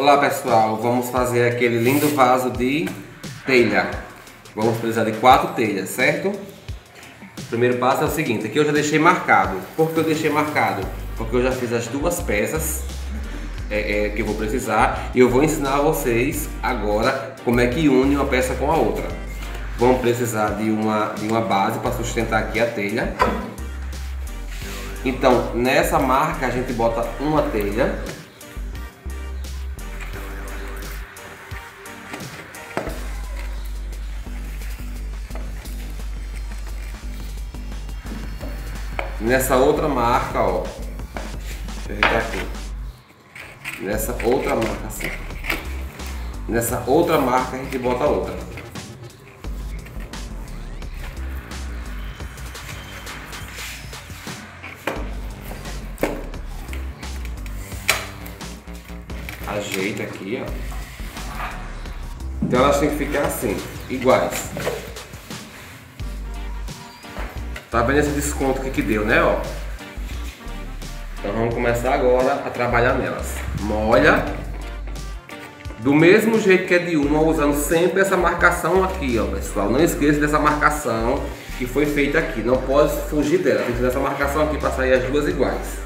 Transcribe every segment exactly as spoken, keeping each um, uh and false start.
Olá pessoal, vamos fazer aquele lindo vaso de telha. Vamos precisar de quatro telhas, certo? O primeiro passo é o seguinte, aqui eu já deixei marcado. Por que eu deixei marcado? Porque eu já fiz as duas peças é, é, que eu vou precisar e eu vou ensinar a vocês agora como é que une uma peça com a outra. Vamos precisar de uma, de uma base para sustentar aqui a telha. Então, nessa marca a gente bota uma telha. Nessa outra marca, ó, deixa eu aqui. Nessa outra marca assim. Nessa outra marca a gente bota outra. Ajeita aqui, ó. Então elas têm que ficar assim, iguais. Tá vendo esse desconto que que deu, né, ó? Então vamos começar agora a trabalhar nelas. Molha. Do mesmo jeito que é de uma, usando sempre essa marcação aqui, ó, pessoal. Não esqueça dessa marcação que foi feita aqui. Não pode fugir dela. Tem que fazer essa marcação aqui para sair as duas iguais.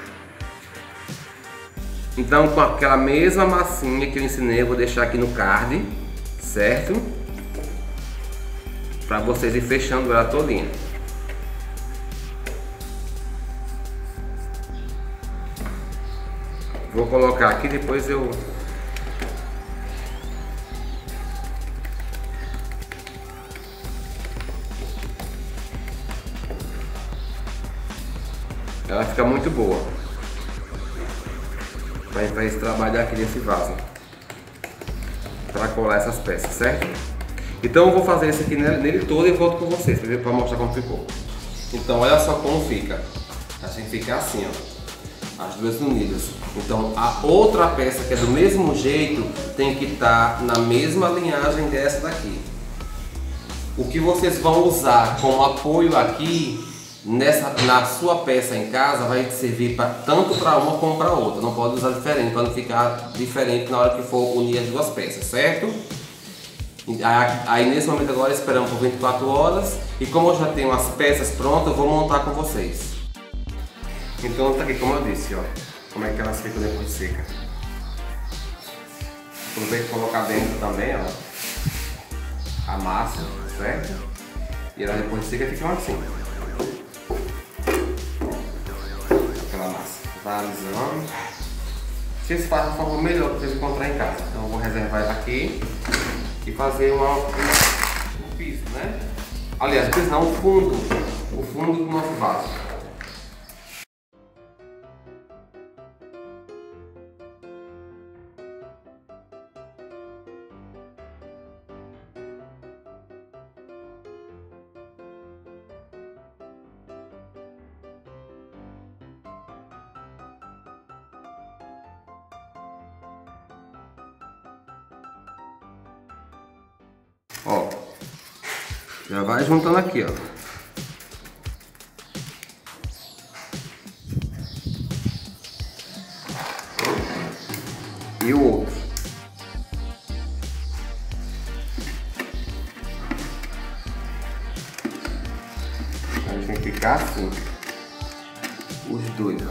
Então com aquela mesma massinha que eu ensinei, eu vou deixar aqui no card, certo? Para vocês ir fechando ela todinha. Vou colocar aqui, depois eu... Ela fica muito boa para esse trabalho aqui nesse vaso, para colar essas peças, certo? Então eu vou fazer esse aqui nele todo e volto com vocês para mostrar como ficou. Então olha só como fica. Assim fica assim, ó, as duas unidas. Então a outra peça que é do mesmo jeito tem que estar na mesma linhagem dessa daqui. O que vocês vão usar como apoio aqui nessa, na sua peça em casa vai servir pra, tanto para uma como para outra. Não pode usar diferente para não ficar diferente na hora que for unir as duas peças, certo? Aí, aí nesse momento agora esperamos por vinte e quatro horas e como eu já tenho as peças prontas, eu vou montar com vocês. Então tá aqui como eu disse, ó, como é que elas ficam depois de seca. Aproveito e colocar dentro também, ó, a massa, certo? E ela depois de seca ficam assim. Aquela massa. Vai alisando. Se esse faz uma forma melhor para vocês encontrar em casa. Então eu vou reservar ela aqui e fazer uma, um piso, né? Aliás, o piso não, o fundo. O fundo do nosso vaso. Ó, já vai juntando aqui, ó. E o outro. A gente tem que ficar assim. Os dois.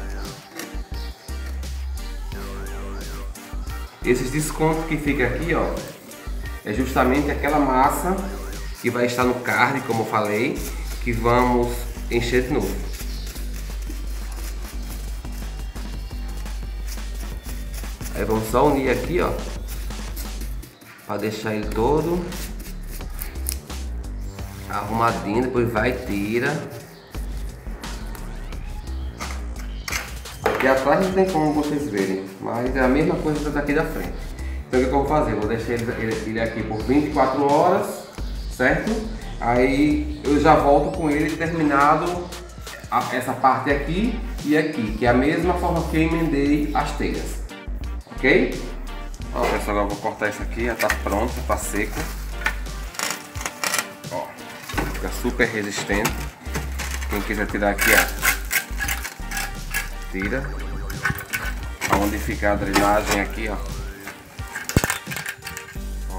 Esses descontos que fica aqui, ó, é justamente aquela massa que vai estar no card, como eu falei, que vamos encher de novo. Aí vamos só unir aqui, ó, para deixar ele todo arrumadinho, depois vai e tira. Aqui atrás não tem como vocês verem, mas é a mesma coisa daqui da frente. Então o que eu vou fazer? Eu vou deixar ele, ele aqui por vinte e quatro horas, certo? Aí eu já volto com ele terminado a, essa parte aqui e aqui, que é a mesma forma que eu emendei as telhas, ok? Ó pessoal, agora eu vou cortar isso aqui, já tá pronto, tá seco. Ó, fica super resistente. Quem quiser tirar aqui, ó, tira. Onde fica a drenagem aqui, ó,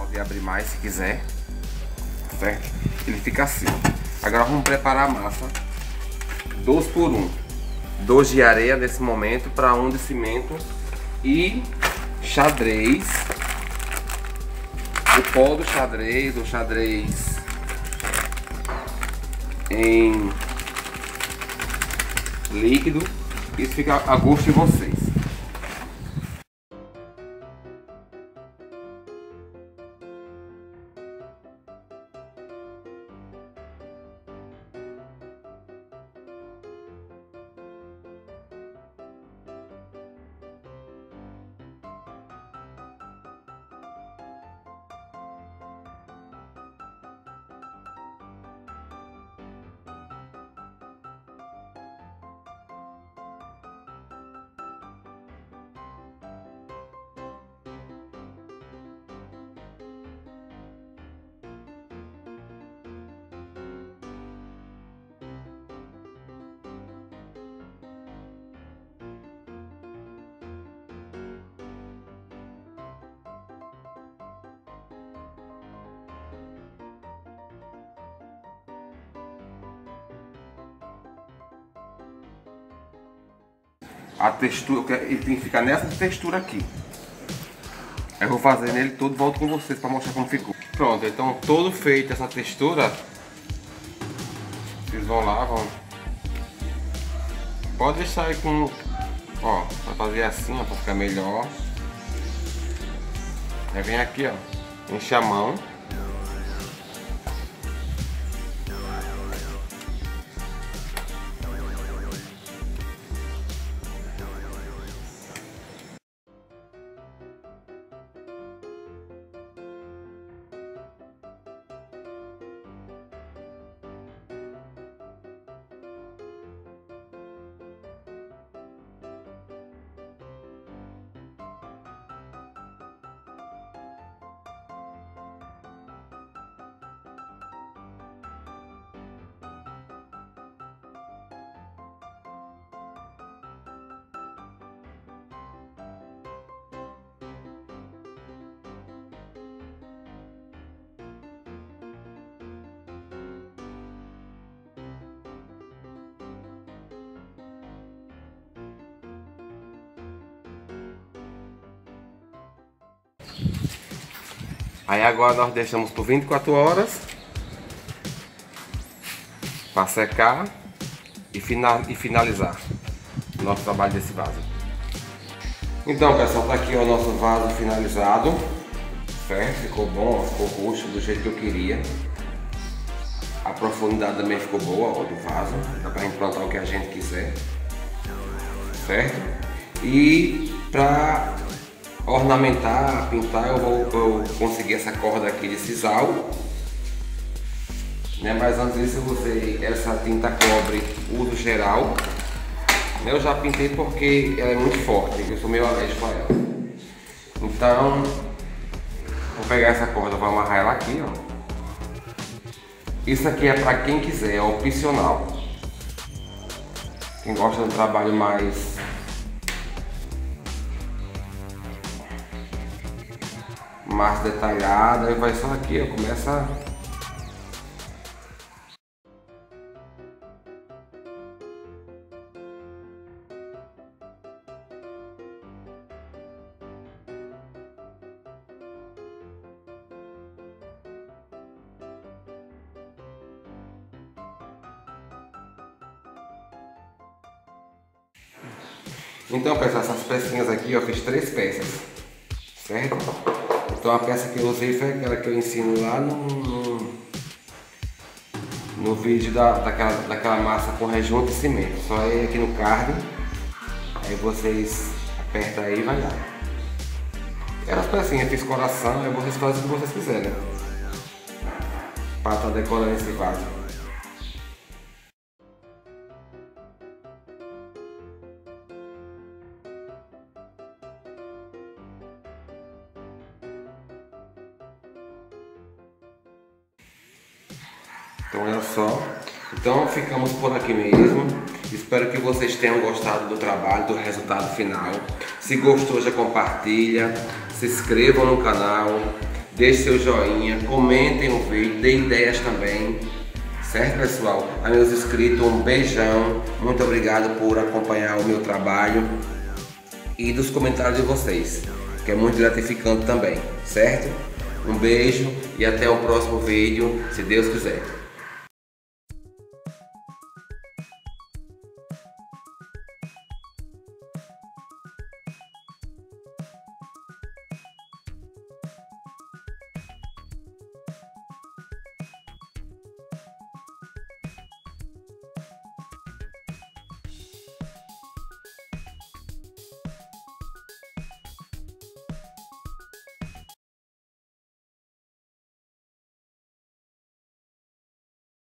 Pode abrir mais se quiser, certo? Ele fica assim. Agora vamos preparar a massa. Dois por um. Dois de areia nesse momento para um de cimento e xadrez. O pó do xadrez, o xadrez em líquido. Isso fica a gosto de vocês. A textura, ele tem que ficar nessa textura aqui. Eu vou fazer nele todo, volto com vocês para mostrar como ficou. Pronto, então todo feito essa textura, vocês vão lá, vão. Pode deixar aí com, ó, para fazer assim, ó, para ficar melhor. Aí vem aqui, ó, enche a mão. Aí agora nós deixamos por vinte e quatro horas para secar e, final, e finalizar o nosso trabalho desse vaso. Então pessoal, tá aqui o nosso vaso finalizado, certo? Ficou bom, ficou roxo do jeito que eu queria. A profundidade também ficou boa, ó, do vaso, dá pra gente plantar o que a gente quiser, certo? E para ornamentar, pintar, eu vou eu consegui essa corda aqui de sisal, né? Mas antes disso eu usei essa tinta cobre uso geral. Eu já pintei porque ela é muito forte, eu sou meio alérgico a ela. Então vou pegar essa corda, vou amarrar ela aqui, ó. Isso aqui é para quem quiser, é opcional. Quem gosta de um trabalho mais mais detalhada, e vai só aqui, ó, começa. Então pessoal, essas pecinhas aqui eu fiz três peças, certo? Então a peça que eu usei foi aquela que eu ensino lá no, no, no vídeo da, daquela, daquela massa com rejunto e cimento. Só ir aqui no card, aí vocês apertam aí e vai lá. Elas pecinhas, eu fiz coração, aí vocês fazem o que vocês quiserem, né? Para estar decorando esse vaso. Então olha só, então ficamos por aqui mesmo. Espero que vocês tenham gostado do trabalho, do resultado final. Se gostou, já compartilha, se inscrevam no canal, deixe seu joinha, comentem o vídeo, dê ideias também, certo, pessoal? A meus inscritos, um beijão, muito obrigado por acompanhar o meu trabalho e dos comentários de vocês, que é muito gratificante também, certo? Um beijo e até o próximo vídeo, se Deus quiser.